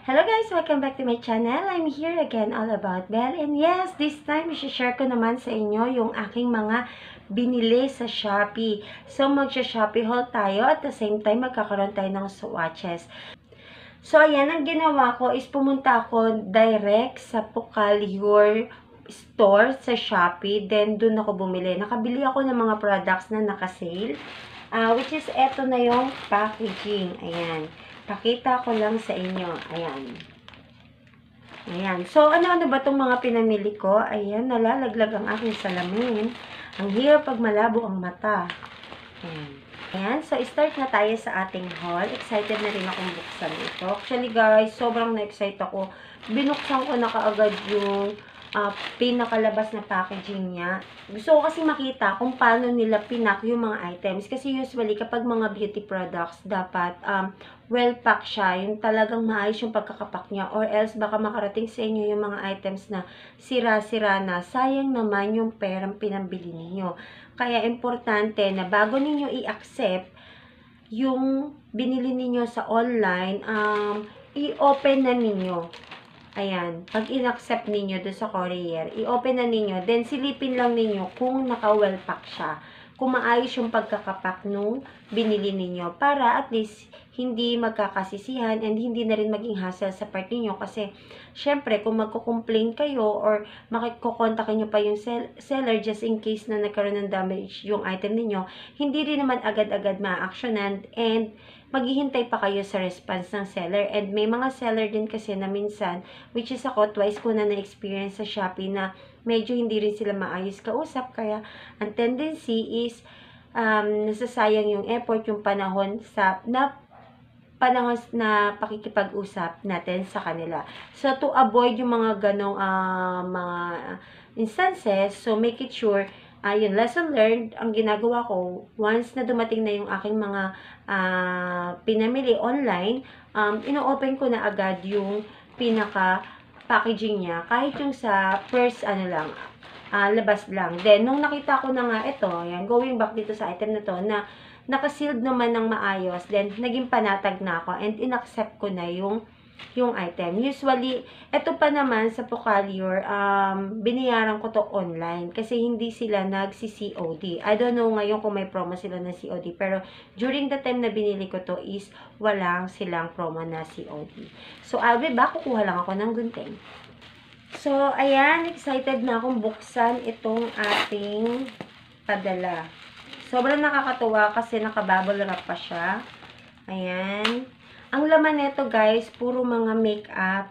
Hello guys! Welcome back to my channel. I'm here again all about Belle. And yes, this time, i-share ko naman sa inyo yung aking mga binili sa Shopee. So, mag-Shopee haul tayo at the same time, magkakaroon tayo ng swatches. So, ayan, ang ginawa ko is pumunta ako direct sa Pucalure store sa Shopee. Then, dun ako bumili. Nakabili ako ng mga products na naka-sale. Which is, eto na yung packaging. Ayan. Pakita ko lang sa inyo. Ayan. Ayan. So, ano-ano ba itong mga pinamili ko? Ayan, nalalaglag ang aking salamin. Ang hirap pag malabo ang mata. Ayan. Ayan. So, start na tayo sa ating haul. Excited na rin akong buksan ito. Actually, guys, sobrang na-excite ako. Binuksan ko na kaagad yung pinakalabas na packaging niya. Gusto ko kasi makita kung paano nila pinak yung mga items. Kasi usually, kapag mga beauty products, dapat well-packed siya. Yung talagang maayos yung pagkakapak niya. Or else, baka makarating sa inyo yung mga items na sira-sira na. Sayang naman yung perang pinambili ninyo. Kaya, importante na bago ninyo i-accept yung binili ninyo sa online, i-open na ninyo. Ayan, pag in-accept ninyo doon sa courier, i-open na ninyo, then silipin lang ninyo kung naka-well pack siya. Kung maayos yung pagkakapak nung binili ninyo. Para at least, hindi magkakasisihan and hindi na rin maging hassle sa part ninyo. Kasi, syempre, kung magko-complain kayo or makikokontakin nyo pa yung seller just in case na nagkaroon ng damage yung item ninyo, hindi rin naman agad-agad ma-actionan and maghihintay pa kayo sa response ng seller. And may mga seller din kasi na minsan, which is ako, twice ko na na-experience sa Shopee na medyo hindi rin sila maayos kausap. Kaya, ang tendency is, nasasayang yung effort, yung panahon na pakikipag-usap natin sa kanila. So, to avoid yung mga ganong mga instances, so make it sure, yung lesson learned, ang ginagawa ko, once na dumating na yung aking mga pinamili online, ino-open ko na agad yung pinaka-packaging niya. Kahit yung sa first, labas lang. Then, nung nakita ko na nga ito, yan, going back dito sa item na to, na naka-sealed naman ng maayos, then, naging panatag na ako, and in-accept ko na yung item. Usually, ito pa naman sa Pucalure, binayaran ko to online kasi hindi sila nagsi-COD. I don't know ngayon kung may promo sila na COD, pero during the time na binili ko to is walang silang promo na COD. So, I'll be back. Kukuha lang ako ng gunting. So, ayan, excited na akong buksan itong ating padala. Sobrang nakakatuwa kasi nakabubble wrap pa siya. Ayan. Ang laman nito, guys, puro mga makeup.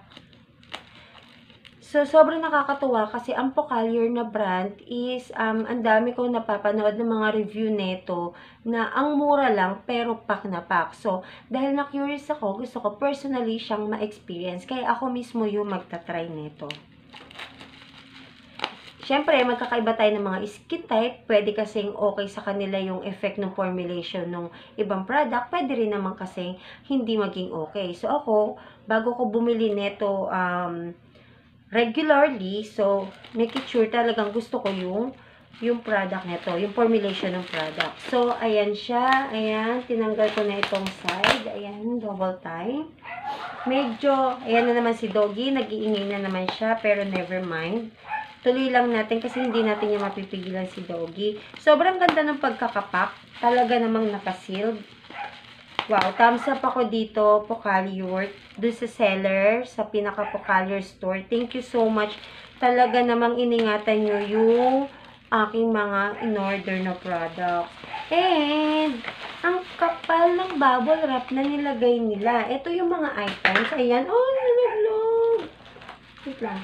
So, sobrang nakakatuwa kasi ang Pucalure na brand is, ang dami kong napapanood ng mga review nito na ang mura lang pero pack na pack. So, dahil na-curious ako, gusto ko personally siyang ma-experience. Kaya ako mismo yung magta-try nito. Siyempre, magkakaiba tayo ng mga skin type. Pwede kasing okay sa kanila yung effect ng formulation ng ibang product. Pwede rin naman kasing hindi maging okay. So, ako, bago ko bumili neto regularly, so, make it sure talagang gusto ko yung product nito, yung formulation ng product. So, ayan siya. Ayan, tinanggal ko na itong side. Ayan, double tie. Medyo, ayan na naman si Doggy. Nag-iingay na naman siya, pero never mind. Tuloy lang natin kasi hindi natin yung mapipigilan si Doggy. Sobrang ganda ng pagkakapak. Talaga namang nakasealed. Wow, thumbs up ako dito, Pucalure. Doon sa seller, sa pinaka-Pucalure store. Thank you so much. Talaga namang iningatan nyo yung aking mga in-order na product. And, ang kapal ng bubble wrap na nilagay nila. Ito yung mga items. Ayan. Oh, nalaglag. Wait lang.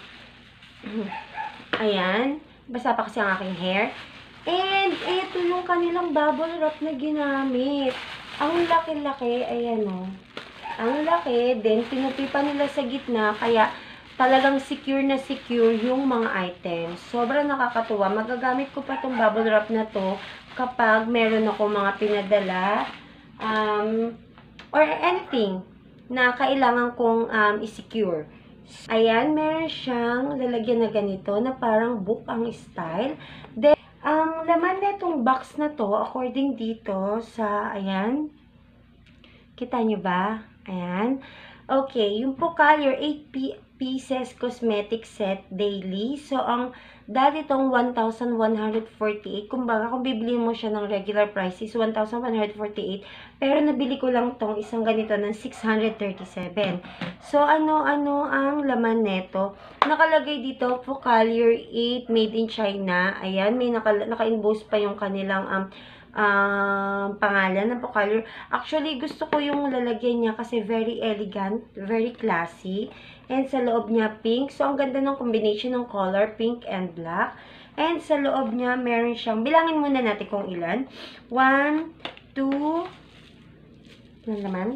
Ayan. Basta pa kasi ang aking hair. And, ito yung kanilang bubble wrap na ginamit. Ang laki-laki. Ayan o. Ang laki. Then, pinupi pa nila sa gitna. Kaya, talagang secure na secure yung mga items. Sobrang nakakatuwa. Magagamit ko pa itong bubble wrap na to kapag meron ako mga pinadala or anything na kailangan kong i-secure. Ayan, meron siyang lalagyan na ganito na parang book ang style. Then, ang laman netong box na to, according dito sa, ayan, kita nyo ba? Ayan. Okay, yung Pocalor 8 pieces cosmetic set daily. So, ang dati itong 1,148. Kumbaga, kung bibili mo siya ng regular price is 1,148. Pero nabili ko lang tong isang ganito ng 637. So, ano-ano ang laman neto? Nakalagay dito, Pocalor 8 made in China. Ayan, may naka-inbox pa yung kanilang pangalan ng Pocalor. Actually, gusto ko yung lalagyan niya kasi very elegant, very classy. And sa loob niya, pink. So, ang ganda ng combination ng color, pink and black. And sa loob niya, meron siyang, bilangin muna natin kung ilan. 1, 2, ilan naman?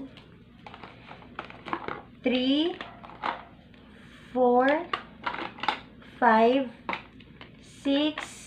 3, 4, 5, 6,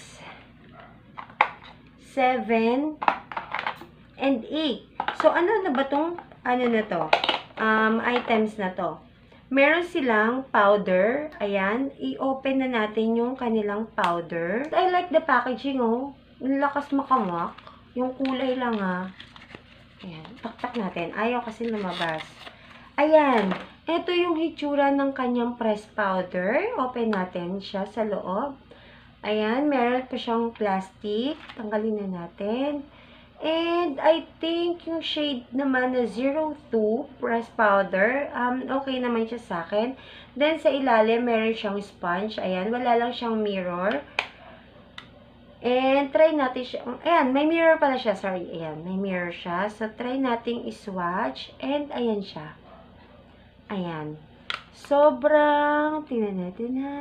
7, and 8. So, ano na ba tong, na to? Items na to. Meron silang powder. Ayan. I-open na natin yung kanilang powder. I like the packaging, oh. Ang lakas makamak. Yung kulay lang, ha. Ayan. Taktak natin. Ayaw kasi lumabas. Ayan. Ito yung hitsura ng kanyang press powder. Open natin siya sa loob. Ayan, meron pa siyang plastic. Tanggalin na natin. And I think yung shade naman na 02 press powder, okay naman siya sa akin. Then sa ilalim, meron siyang sponge. Ayan, wala lang siyang mirror. And try natin siya. Ayan, may mirror pala siya. Sorry, ayan, may mirror siya. So try nating i-swatch. And ayan siya. Ayan. Sobrang, tingnan natin ha.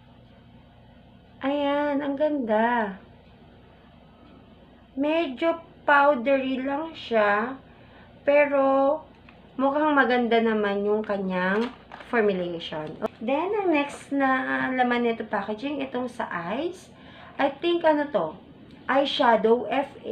Ayan, ang ganda. Medyo powdery lang siya, pero mukhang maganda naman yung kanyang formulation. Then, ang next na laman nito packaging, itong sa eyes. I think, ano to? Eyeshadow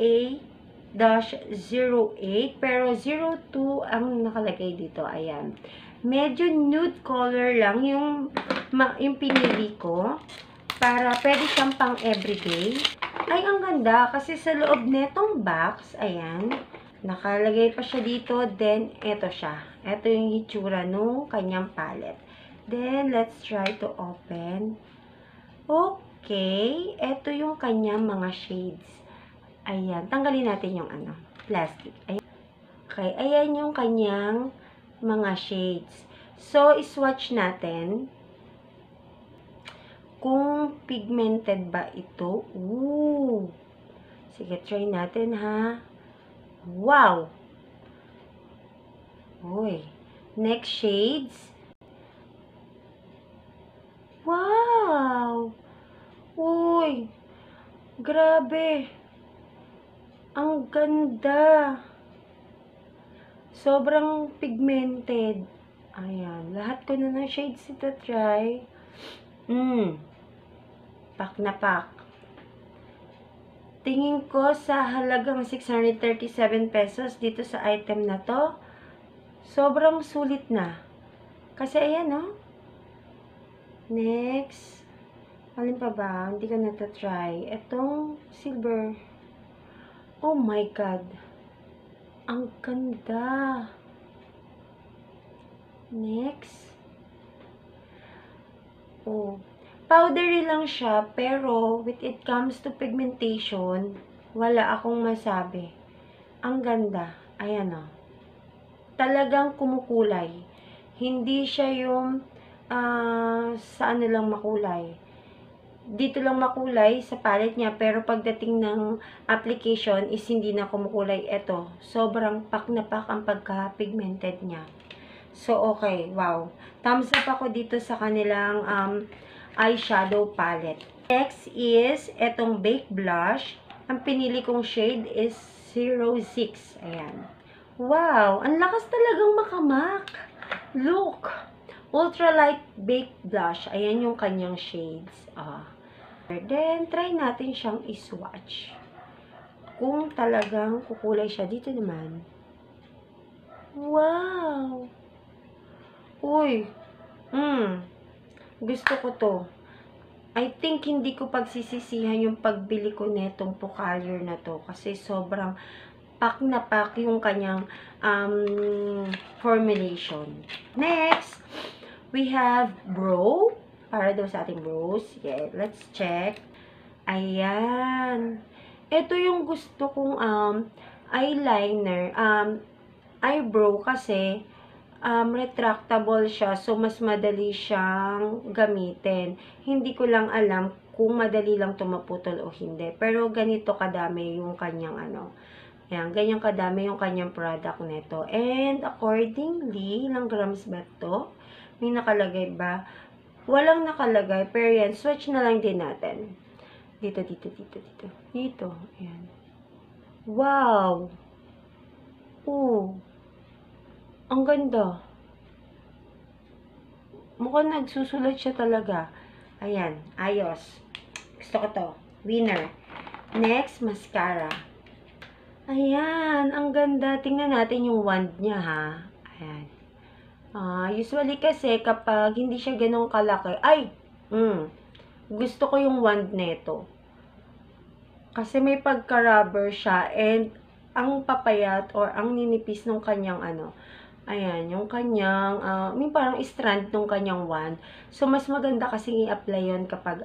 FA-08, pero 02 ang nakalagay dito. Ayan. Medyo nude color lang yung pinili ko. Para pwede siyang pang everyday. Ay, ang ganda. Kasi sa loob netong box, ayan, nakalagay pa siya dito. Then, eto siya. Eto yung hitsura nung kanyang palette. Then, let's try to open. Okay. Eto yung kanyang mga shades. Ayan. Tanggalin natin yung plastic. Ayan. Okay. Ayan yung kanyang mga shades. So, iswatch natin kung pigmented ba ito. Ooh. Sige, try natin ha. Wow! Uy. Next shades. Wow! Uy! Grabe! Ang ganda! Sobrang pigmented. Ayan. Lahat ko na ng shades ito try. Pak na pak. Tingin ko sa halagang 637 pesos dito sa item na to, sobrang sulit na. Kasi ayan, no? Next. Alin pa ba? Hindi ko na-try. Itong silver. Oh my God. Ang ganda. Next. Oh. Powdery lang siya, pero with it comes to pigmentation, wala akong masabi. Ang ganda. Ayan o. Talagang kumukulay. Hindi siya yung sa ano lang makulay. Dito lang makulay sa palette niya, pero pagdating ng application is hindi na kumukulay. Ito, sobrang pak na pak ang pagka-pigmented niya. So, okay. Wow. Thumbs up ako dito sa kanilang eyeshadow palette. Next is etong Baked Blush. Ang pinili kong shade is 06. Ayan. Wow! Ang lakas talagang makamak. Look! Ultralight Baked Blush. Ayan yung kanyang shades. Then, try natin siyang iswatch. Kung talagang kukulay siya. Dito naman. Wow! Uy! Gusto ko to. I think hindi ko pagsisisihan yung pagbili ko netong Pocalor na to. Kasi sobrang pack na pack yung kanyang formulation. Next, we have brow. Para daw sa ating brows. Yeah, let's check. Ayan. Ito yung gusto kong eyeliner. Eyebrow kasi retractable siya. So, mas madali siyang gamitin. Hindi ko lang alam kung madali lang ito maputol o hindi. Pero ganito kadami yung kanyang Yan, ganyan kadami yung kanyang product nito. And accordingly, ilang grams ba ito? May nakalagay ba? Walang nakalagay, pero yan, swatch na lang din natin. Dito. Dito, ayan. Wow! Oh! Ang ganda. Mukhang nagsusulat siya talaga. Ayan, ayos. Gusto ko to. Winner. Next, mascara. Ayan, ang ganda. Tingnan natin yung wand niya, ha. Ayan. Usually kasi kapag hindi siya ganun kalaki, gusto ko yung wand nito. Kasi may pagka-rubber siya and ang papayat or ang ninipis ng kanyang ayan, yung kanyang, may parang strand ng kanyang wand. So, mas maganda kasi i-apply yun kapag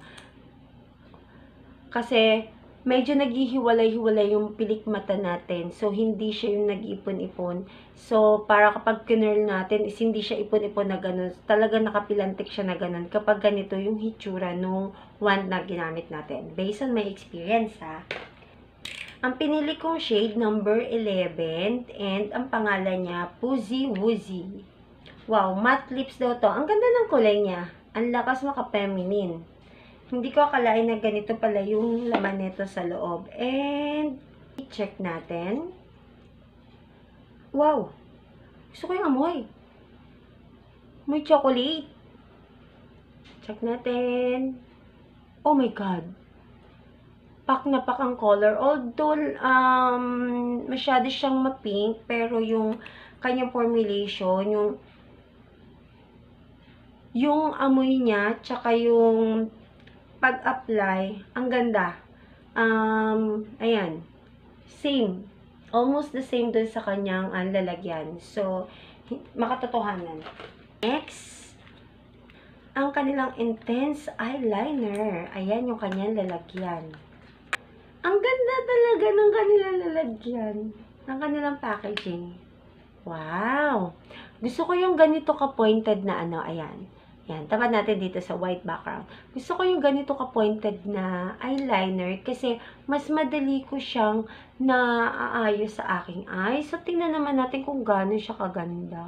kasi medyo naghihiwalay-hiwalay yung pilik mata natin. So, hindi siya yung nag-ipon-ipon. So, para kapag kinurl natin, is hindi siya ipon-ipon na ganun. Talaga nakapilantik siya na ganun. Kapag ganito yung hitsura nung wand na ginamit natin. Based on my experience, ha. Ang pinili kong shade, number 11. And ang pangalan niya, Puzy Woozy. Wow, matte lips daw to. Ang ganda ng kulay niya. Ang lakas maka-feminine. Hindi ko akalain na ganito pala yung laman nito sa loob. And, i-check natin. Wow! Gusto ko yung amoy. Amoy chocolate. Check natin. Oh my God! Pack na pack ang color. Although, masyado siyang ma-pink, pero yung kanyang formulation, yung amoy niya, tsaka yung pag-apply, ang ganda. Ayan. Same. Almost the same dun sa kanyang lalagyan. So, makatotohanan. Next, ang kanilang intense eyeliner. Ayan yung kanyang lalagyan. Ang ganda talaga ng kanilang lalagyan. Ng kanilang packaging. Wow! Gusto ko yung ganito ka-pointed na ayan. Yan, tapat natin dito sa white background. Gusto ko yung ganito ka-pointed na eyeliner kasi mas madali ko siyang naaayos sa aking eyes. So, tingnan naman natin kung gaano siya kaganda.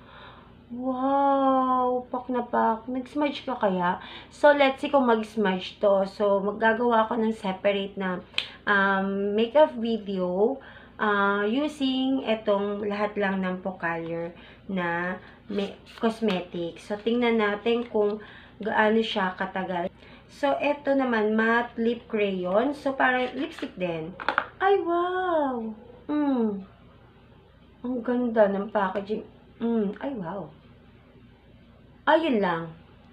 Wow! Pak na pak. Nag-smudge ka kaya? So, let's see kung mag-smudge to. So, maggagawa ako ng separate na makeup video using etong lahat lang ng Pocalier na cosmetics. So, tingnan natin kung gaano siya katagal. So, eto naman, matte lip crayon. So, parang lipstick din. Ay, wow! Ang ganda ng packaging. Ay, wow. Ayun lang.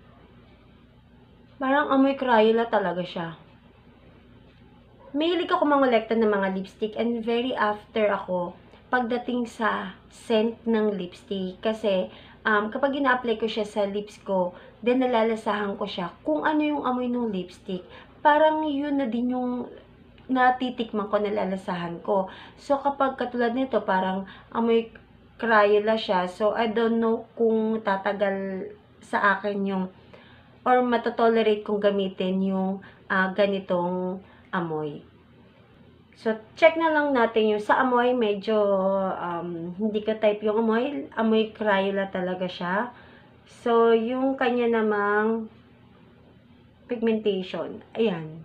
Parang amoy Crayola talaga siya. Mahilig ako mangolekta ng mga lipstick and very after ako pagdating sa scent ng lipstick. Kasi, kapag ina-apply ko siya sa lips ko, then nalalasahan ko siya kung ano yung amoy ng lipstick. Parang yun na din yung natitikman ko, nalalasahan ko. So, kapag katulad nito, parang amoy Crayola siya. So, I don't know kung tatagal sa akin yung, or matotolerate kong gamitin yung ganitong amoy. So, check na lang natin yung sa amoy, medyo hindi ko type yung amoy. Amoy Crayola talaga siya. So, yung kanya namang pigmentation. Ayan.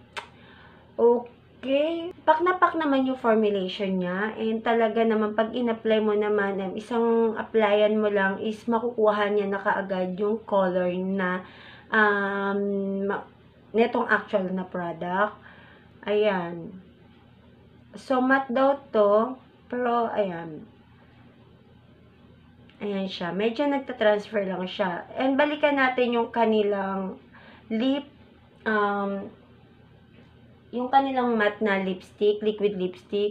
Okay. Pak na pak naman yung formulation niya. And talaga naman, pag in-apply mo naman, isang applyan mo lang is makukuha niya na kaagad yung color na netong actual na product. Ayan. So, matte daw to, pero, ayan. Ayan siya. Medyo nagtatransfer lang siya. And balikan natin yung kanilang lip, yung kanilang matte na lipstick, liquid lipstick.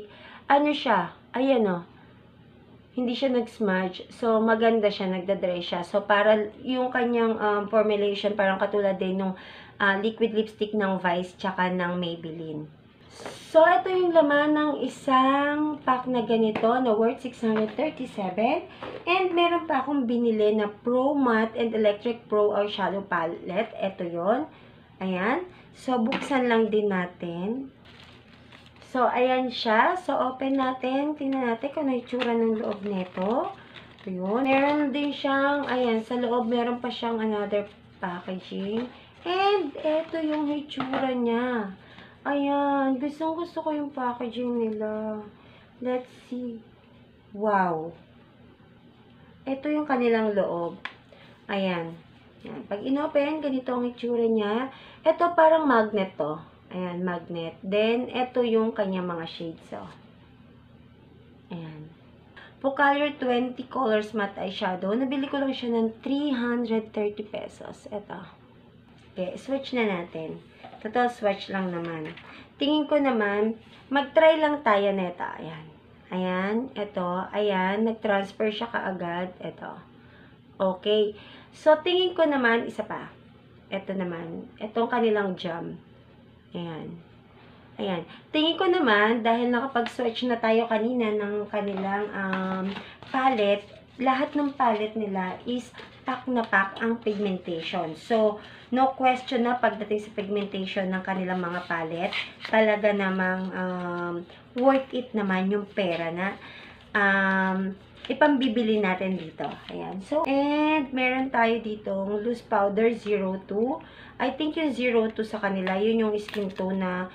ano siya, ayan o, hindi siya nag-smudge. So, maganda siya, nagda-dry siya. So, para yung kanyang formulation, parang katulad din nung liquid lipstick ng Vice tsaka ng Maybelline. So, ito yung laman ng isang pack na ganito na worth 637. And meron pa akong binili na Pro Matte and Electric Pro Eyeshadow Palette. Ito yon. Ayan. So, buksan lang din natin. So, ayan siya. So, open natin. Tingnan natin kung ano yung tsura ng loob nito. Ayun. Meron din siyang, ayan, sa loob meron pa siyang another packaging. And, ito yung itsura niya. Ayan. Gusto ko yung packaging nila. Let's see. Wow. Ito yung kanilang loob. Ayan. Ayan. Pag inopen, ganito ang itsura niya. Ito parang magnet to. Ayan, magnet. Then, ito yung kanyang mga shades, oh. Ayan. Pocalor 20 Colors Matte Eyeshadow. Nabili ko lang siya ng 330 pesos. Ito. Okay, swatch na natin. Total swatch lang naman. Tingin ko naman, mag-try lang tayo nito. Ayan. Ayan, ito. Ayan, nag-transfer siya kaagad. Ito. Okay. So, tingin ko naman, isa pa. Ito naman. Itong kanilang jam. Ayan. Ayan. Tingin ko naman, dahil nakapag-swatch na tayo kanina ng kanilang palette, lahat ng palette nila is pack na pack ang pigmentation. So, no question na pagdating sa pigmentation ng kanilang mga palette, talaga namang worth it naman yung pera na ipambibili natin dito. Ayan. So, and meron tayo ditong loose powder 02. I think yung 02 sa kanila, yun yung skin tone na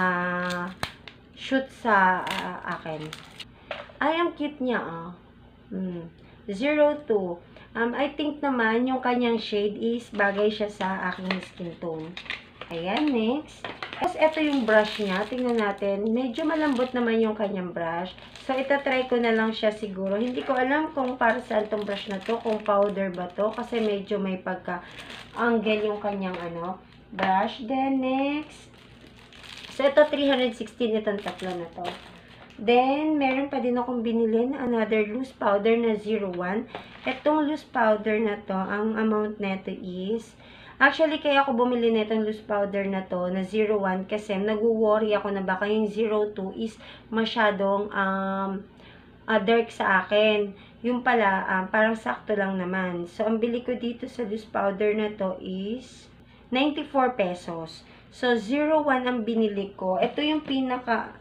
shoot sa akin. Ay, ang cute niya, oh. 02. I think naman, yung kanyang shade is bagay siya sa aking skin tone. Ayan, next. Tapos, ito yung brush niya. Tingnan natin. Medyo malambot naman yung kanyang brush. So, itatry ko na lang siya siguro. Hindi ko alam kung para saan tong brush na to. Kung powder ba to. Kasi medyo may pagka-angle yung kanyang brush. Then, next. So, ito 316 itong tatlo na to. Then, meron pa din akong binili na another loose powder na 01. Itong loose powder na to, ang amount neto is, actually, kaya ako bumili nitong loose powder na to, na 01, kasi nag-worry ako na baka yung 02 is masyadong dark sa akin. Yung pala, parang sakto lang naman. So, ang bili ko dito sa loose powder na to is 94 pesos. So, 01 ang binili ko. Ito yung pinaka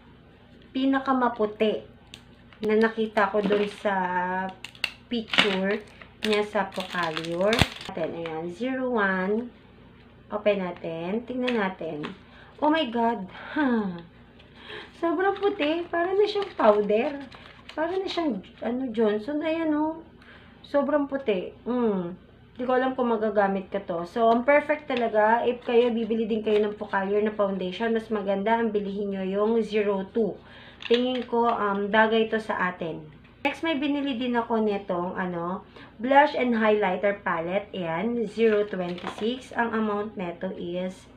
maputi na nakita ko dun sa picture niya sa Pocalor. Ayan, 01. Open natin. Tingnan natin. Oh my God. Sobrang puti. Para na siyang powder. Para na siyang, Johnson. Ayan, oh. Sobrang puti. Hindi ko alam kung magagamit ka to. So, ang perfect talaga, if kayo, bibili din kayo ng Pocalor na foundation, mas maganda ang bilihin nyo yung 02. Tingin ko, bagay ito sa atin. Next, may binili din ako nitong, blush and highlighter palette. Ayan, 026. Ang amount neto is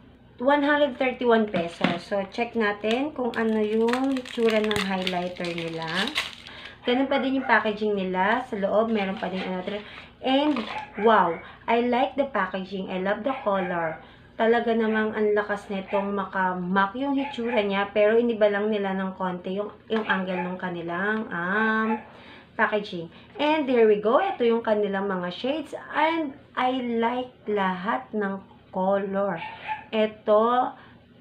131 pesos. So, check natin kung ano yung itsura ng highlighter nila. Ganun pa din yung packaging nila. Sa loob, meron pa din another. And, wow! I like the packaging. I love the color. Talaga namang ang lakas nitong makamak yung hitsura niya, pero iniba lang nila ng konti yung angle ng kanilang packaging. And there we go. Ito yung kanilang mga shades. And I like lahat ng color. Ito,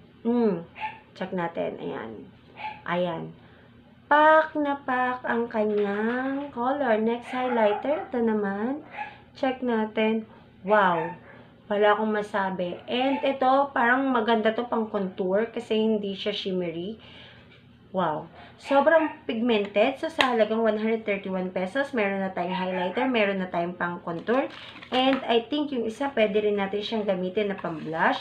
check natin. Ayan. Ayan. Pack na pack ang kanyang color. Next highlighter. Ito naman. Check natin. Wow! Wala akong masabi. And ito, parang maganda to pang contour kasi hindi siya shimmery. Wow. Sobrang pigmented. So, sa halagang 131 pesos, meron na tayong highlighter, meron na tayong pang contour. And I think yung isa, pwede rin natin siyang gamitin na pang blush.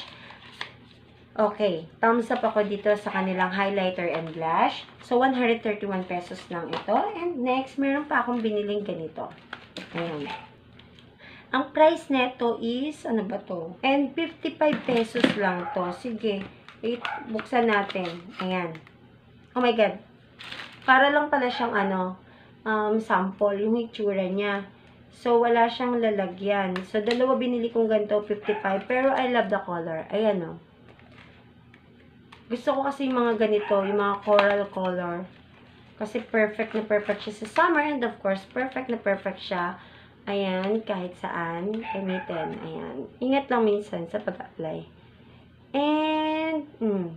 Okay. Thumbs up ako dito sa kanilang highlighter and blush. So, 131 pesos lang ito. And next, meron pa akong biniling ganito. Ayan. Ang price neto is, ano ba to? And 55 pesos lang to. Sige, buksan natin. Ayan. Oh my God. Para lang pala siyang sample, yung itsura niya. So, wala siyang lalagyan. So, dalawa binili kong ganito, 55. Pero I love the color. Ayan, o. Gusto ko kasi yung mga ganito, yung mga coral color. Kasi perfect na perfect siya sa summer. And of course, perfect na perfect siya. Ayan, kahit saan gamitin. Ayan. Ingat lang minsan sa pag-apply. And,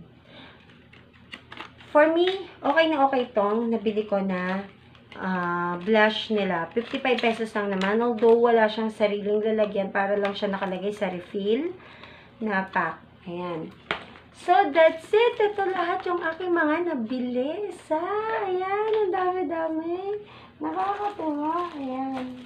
for me, okay na okay tong nabili ko na blush nila. 55 pesos lang naman. Although, wala siyang sariling lalagyan. Para lang siya nakalagay sa refill na pack. Ayan. So, that's it. Ito lahat yung aking mga nabili. Ayan, ang dami-dami. Nakakatuwa. Ayan.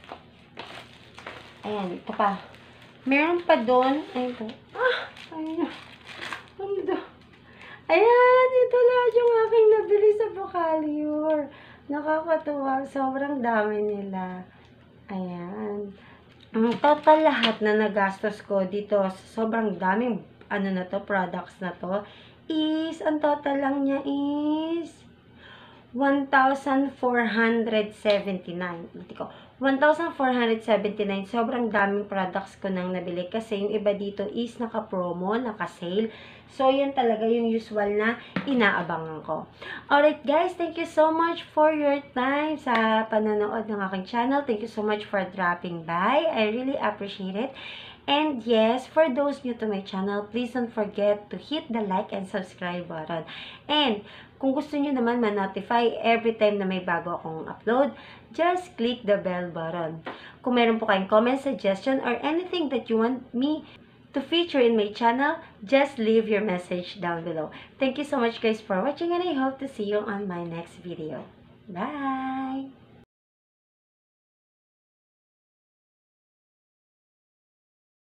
Ayan, ito pa. Meron pa doon. Ayan ito. Ayan. Ano ito? Ayan, ito lahat yung aking nabili sa Bocaliur. Nakakatuwa. Sobrang dami nila. Ayan. Ang total lahat na nagastos ko dito sa sobrang daming products na to, is, ang total lang niya is 1,479. 1,479. Sobrang daming products ko nang nabili kasi yung iba dito is naka-promo, naka-sale. So, yan talaga yung usual na inaabangan ko. Alright guys, thank you so much for your time sa panonood ng aking channel. Thank you so much for dropping by. I really appreciate it. And yes, for those new to my channel, please don't forget to hit the like and subscribe button. And kung gusto nyo naman ma-notify every time na may bago akong upload, just click the bell button. Kung meron po kayong comment, suggestion, or anything that you want me to feature in my channel, just leave your message down below. Thank you so much guys for watching and I hope to see you on my next video. Bye!